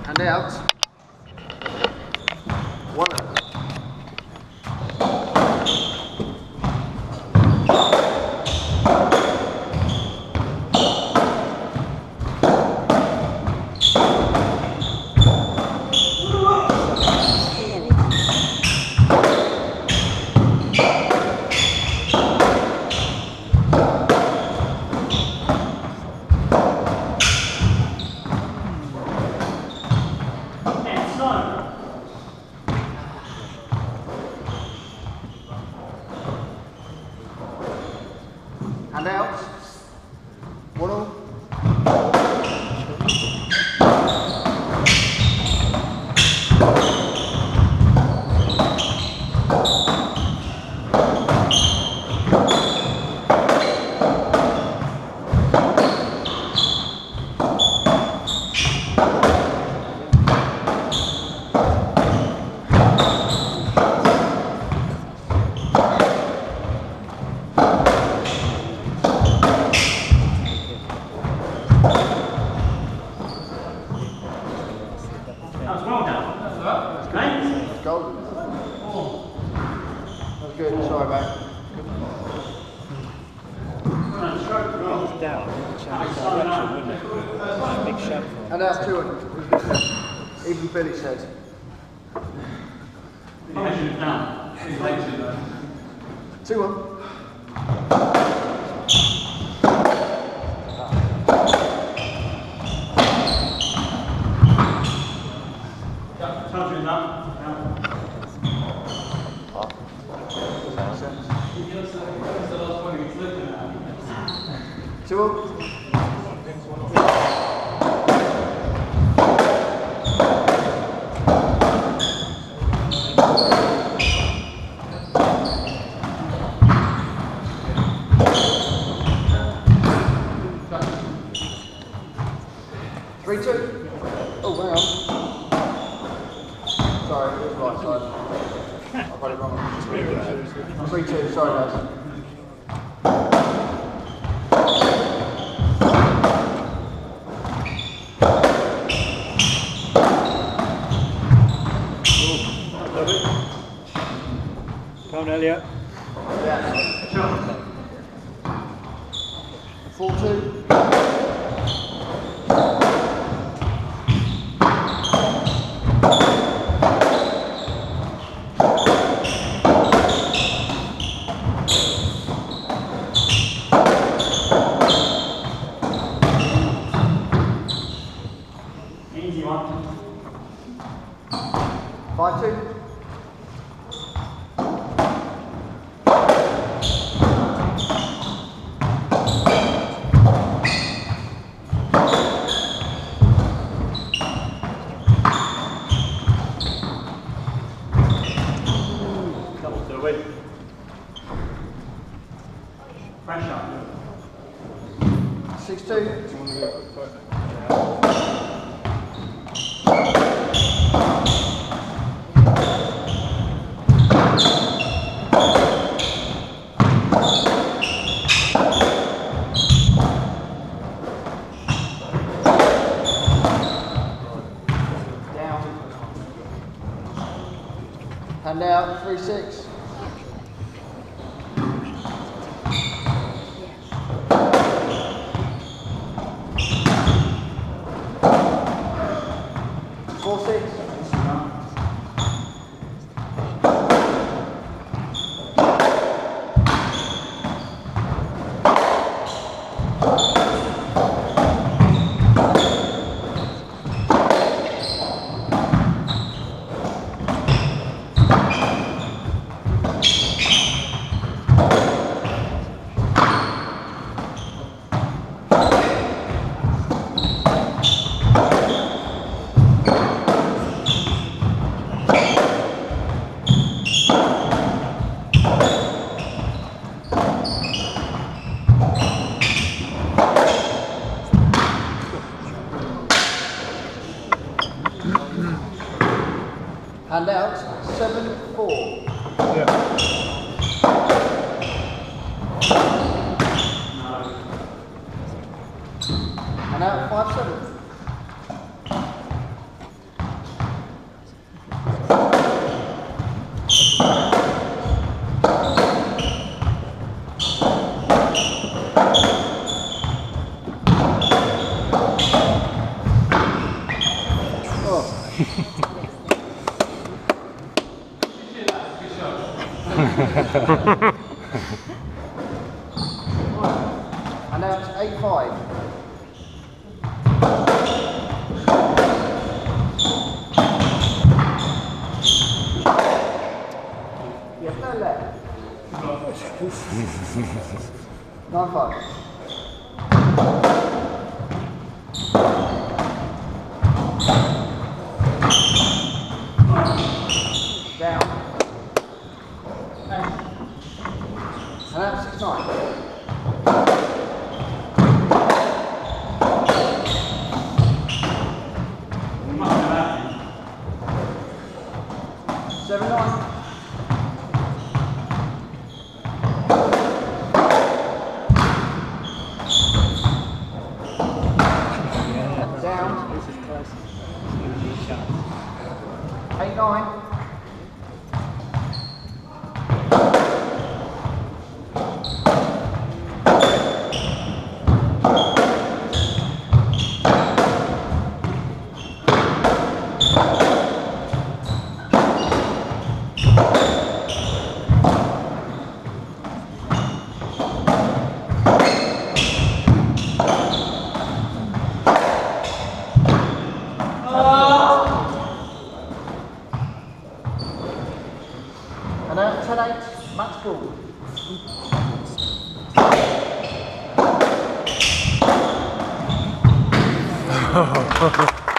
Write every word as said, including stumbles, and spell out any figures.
Hand out. One up. Hand out. One all. Golden. That was good, sorry mate. Down, direction, wouldn't it? Big shot. And that's two hundred. Even Billy said. Two one. Two up. Three two. Oh, hang on. Sorry, it was right side. I got it wrong. Three two. Sorry, guys. Come on, Elliot. Yeah. Sure. Four two. Easy one. Five two. Pressure. Six two. Down. Hand out. Three six. Four six. Hand out, seven four. Yeah. Hand out, five seven. And now it's eight five. Yeah, no left. nine five. Down. And now six nine. Seven nine. Down. This is close. Eight nine. And now ten eight, match ball.